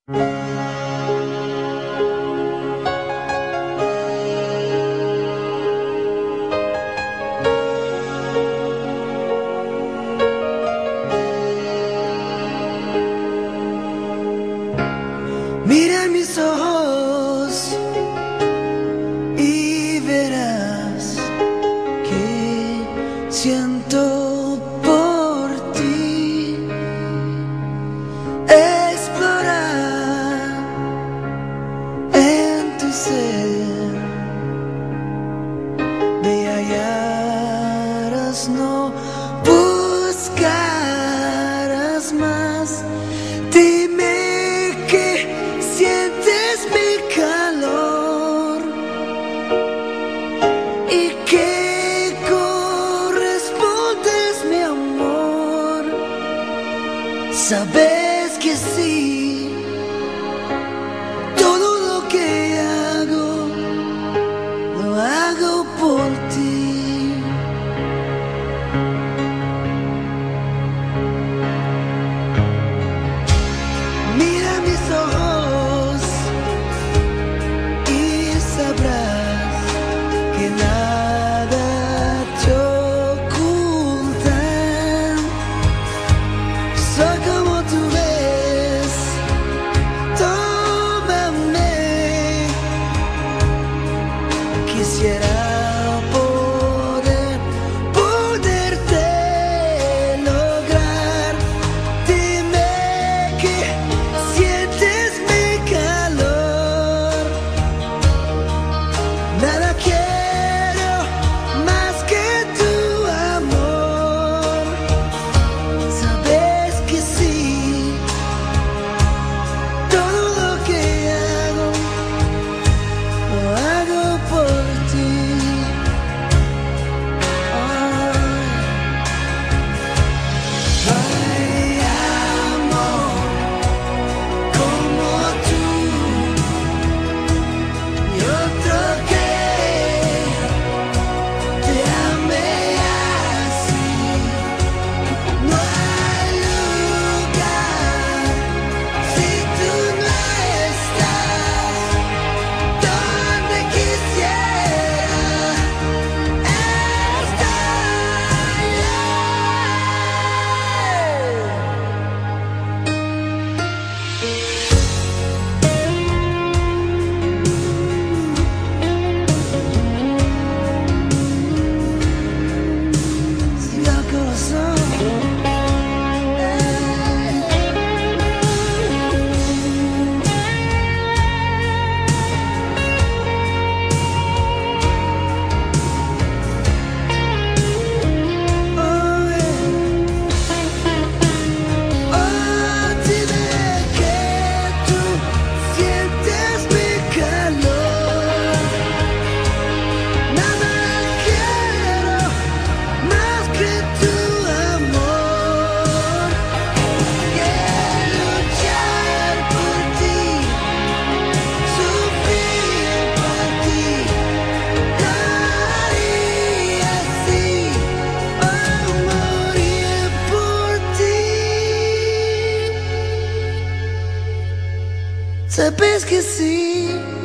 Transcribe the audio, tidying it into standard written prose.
Mira mis ojos y verás que siento por ti. Explorar en tu ser, me hallarás, no buscarás más. Dime que sientes mi calor y que correspondes mi amor. Sabes que sí, todo lo que hago, lo hago por ti. Mira mis ojos y sabrás que nada te ocultan. Soy como tú ves, tómame. Quisiera poderte lograr. Dime que sientes mi calor. Nada quiero más que tu amor. Sabes que sí, todo lo que hago, lo hago por ti. Ay, amor, como tú y otro que te ame así. No hay lugar si tú no estás donde quisiera estar. Si el corazón dime que tú sientes mi calor. Nada quiero más que tu amor. Quiero luchar por ti, sufrir por ti. Daría así o morir por ti. Sabes que sí.